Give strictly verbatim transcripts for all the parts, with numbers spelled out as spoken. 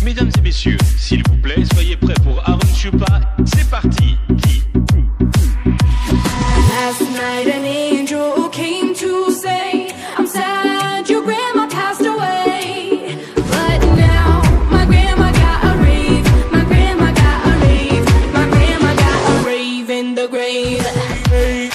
Mesdames et messieurs, s'il vous plaît, soyez prêts pour Aaron Chupa. C'est parti. Last night an angel came to say, I'm sad your grandma passed away. But now my grandma got a rave, my grandma got a rave, my grandma got a rave in the grave. Rave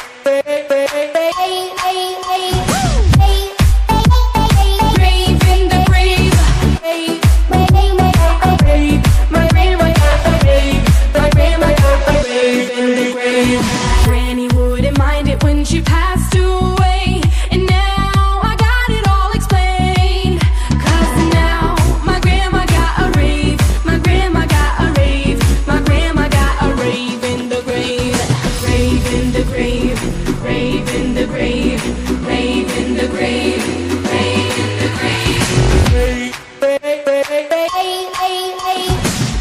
in the grave. My grandma got a rave, my grandma got a rave, my grandma got a rave in the grave. Granny wouldn't mind it when she passed away, and now I got it all explained. Cause now my grandma got a rave, my grandma got a rave, my grandma got a rave in the grave. Rave in the grave, rave in the grave, rave in the grave, rave in the grave. Rave, rave, rave, rave, rave, rave.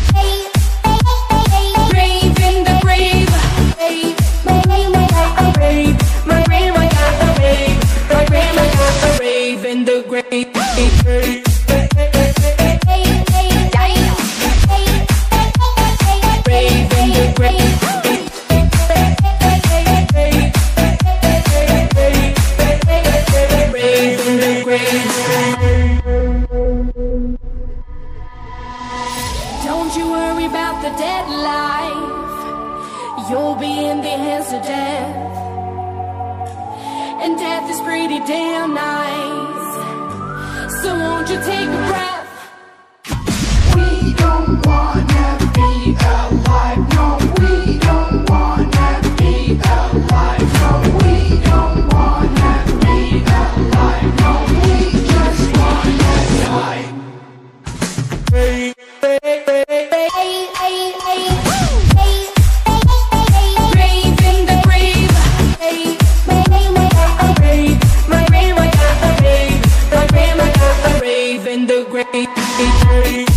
Rave in the grave. Rave, my grandma got a rave, my grandma got a rave, my grandma got a rave in the grave. Rave, rave in the grave. Rave in the grave. Don't you worry about the dead life, you'll be in the hands of death. And death is pretty damn nice, so won't you take a breath? We don't wanna be alive, no, we don't wanna be alive, no, we don't wanna be alive, no, we just wanna die. Rave in the grave. My grandma got a rave, my grandma got a rave, my grandma got a rave in the grave.